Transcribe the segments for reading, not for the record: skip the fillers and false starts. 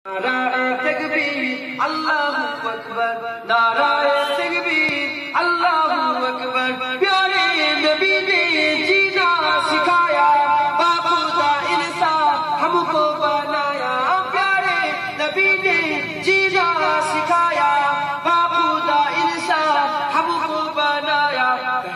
نعرہ تکبیر اللہ اکبر، نعرہ تکبیر اللہ اکبر۔ پیارے نبی نے جینا سکھایا، باپوزا انسان ہم کو بنایا۔ پیارے نبی نے جینا سکھایا، باپوزا انسان ہم کو بنایا۔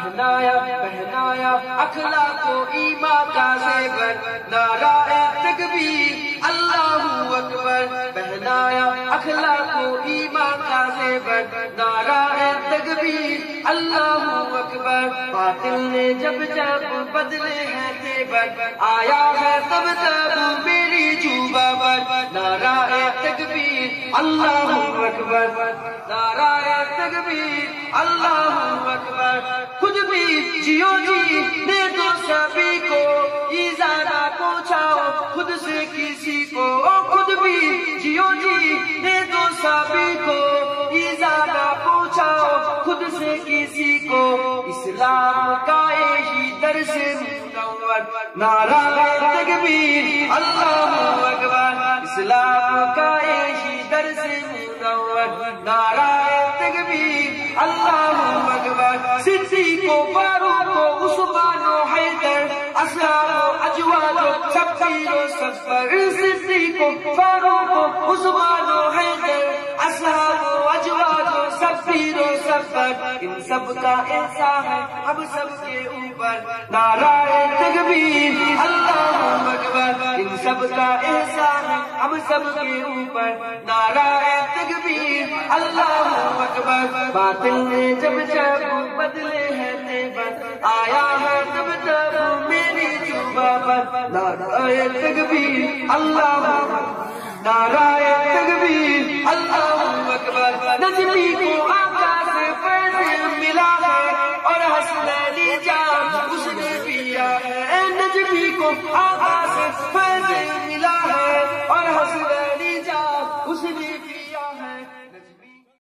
پہنایا اخلاق و ایمان کا زیور، نعرہ تکبیر اللہ اکبر۔ پہنایا اخلاق و ایمان کا زیور، نعرہ تکبیر اللہ اکبر۔ باطل نے جب بدلے ہیں تیور، آیا ہے تب میری جوبہ پر، نعرہ تکبیر اللہ اکبر، نعرہ تکبیر اللہ اکبر۔ خود بھی جیو جی نے تو سبھی کو ایذا نہ پہنچاؤ خود سے کسی کو، خود بھی جیو جی نے تو سبھی کو ایذا نہ پہنچاؤ خود سے کسی کو۔ اسلام کا ہی درس منور، نعرہ تکبیر اللہ اکبر۔ اسلام کا ہی درس منور، نعرہ تکبیر اللہ اکبر۔ صدیق و فاروق و عثمان و حیدر، اصحاب و اجواد و شبیر و صفر۔ صدیق و فاروق و عثمان و حیدر، اصحاب و اجواد و شبیر و صفر۔ ان سب کا احسان ہے ہم سب کے اوپر، نعرہ تکبیر اللہ اکبر۔ ان سب کا احسان ہے ہم سب کے اوپر، نعرہ تکبیر اللہ اکبر۔ باطل نے جب بدلے ہیں تیور، آیا ہے تب میری جوبہ پر، نعرہ تکبیر اللہ اکبر، نعرہ تکبیر اللہ اکبر۔ نجمی کو آقا سے فیض ملا ہے اور حسنینی جام اس نے پیا ہے، نجمی کو آقا